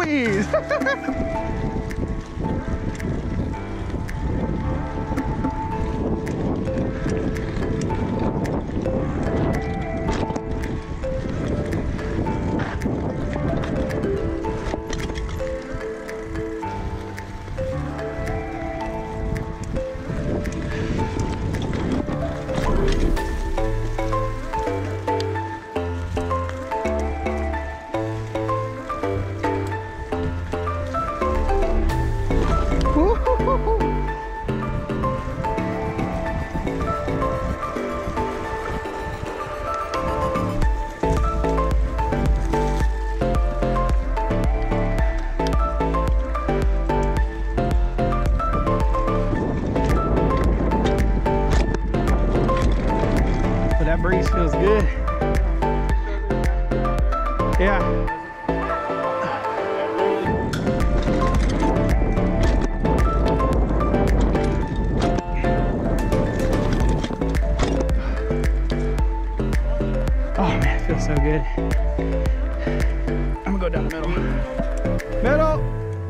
Jeez. That breeze feels good. Yeah. Oh man, it feels so good. I'm gonna go down the middle. Middle!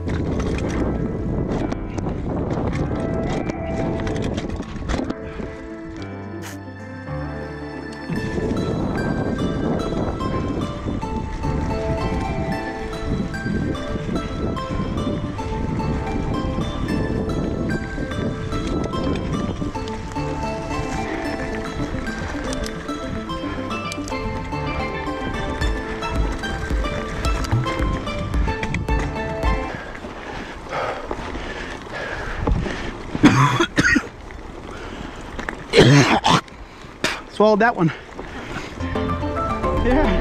Swallowed that one. Yeah.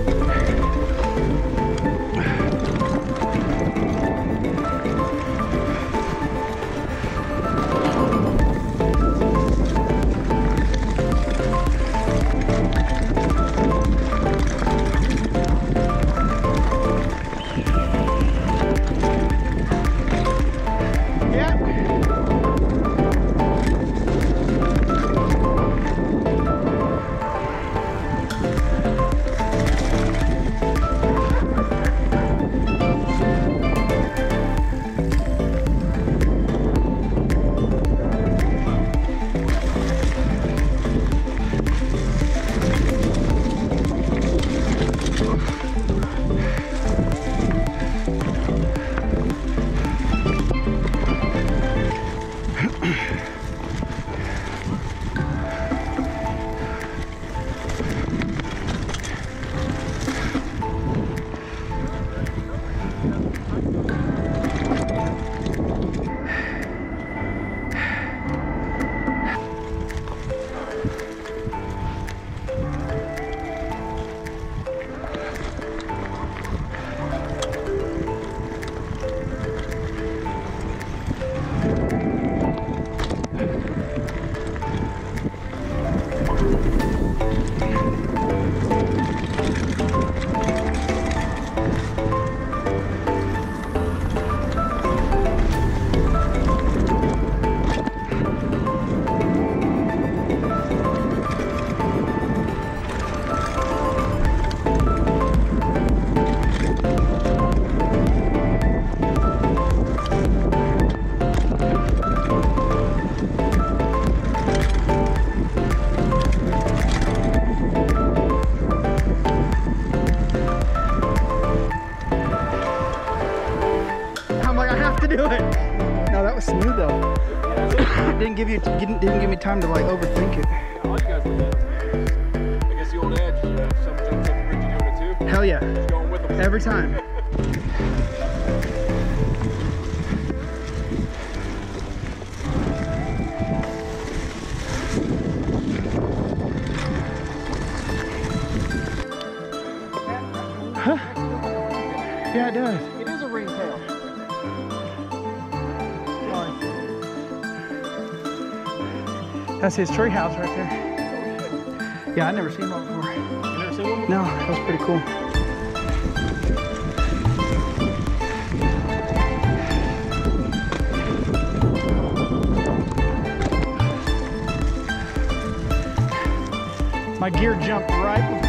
Do it. No, that was smooth though. didn't give me time to like overthink it. All you guys were doing. I guess the old edge, you know, someone jumps up the bridge, you doing it too? Hell yeah. Just going with them. Every time. Huh? Yeah, it does. It is a ringtail. That's his tree house right there. Yeah, I've never seen one before. You never seen one? No, that was pretty cool. My gear jumped right